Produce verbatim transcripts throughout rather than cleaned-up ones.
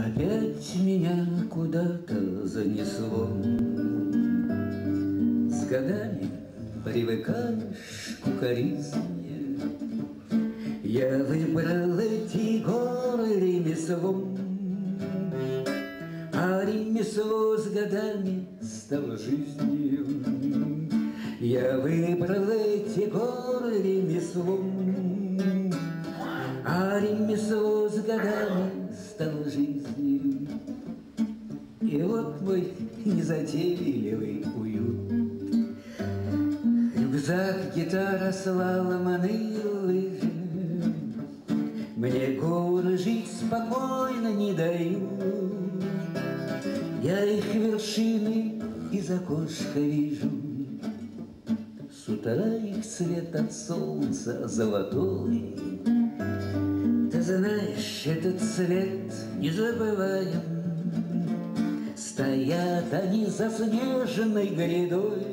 Опять меня куда-то занесло. С годами привыкаешь к укоризне. Я выбрал эти горы ремеслом, а ремесло с годами стало жизнью. Я выбрал эти горы ремеслом, а ремесло с годами стало жизнью. И вот мой незатейливый уют. Рюкзак, гитара, слаломные лыжи мне горы жить спокойно не дают. Я их вершины из окошка вижу. С утра их цвет от солнца золотой. Ты знаешь, этот цвет незабываем. Стоят они заснеженной грядой.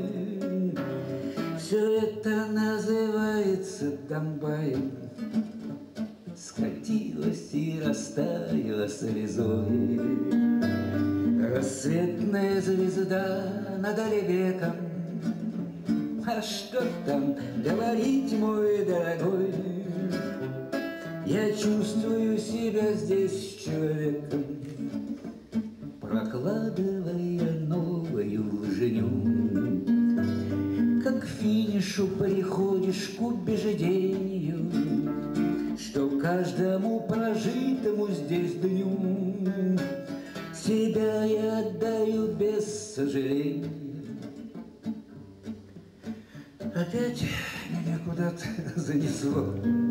Все это называется Донбаем. Скатилась и растаяла слезой. Рассветная звезда над Оливеком. А что там говорить, мой дорогой? Я чувствую себя здесь человеком, прокладывая новую лжиню. Как к финишу приходишь к убеждению, что каждому прожитому здесь дню себя я отдаю без сожаления. Опять меня куда-то занесло.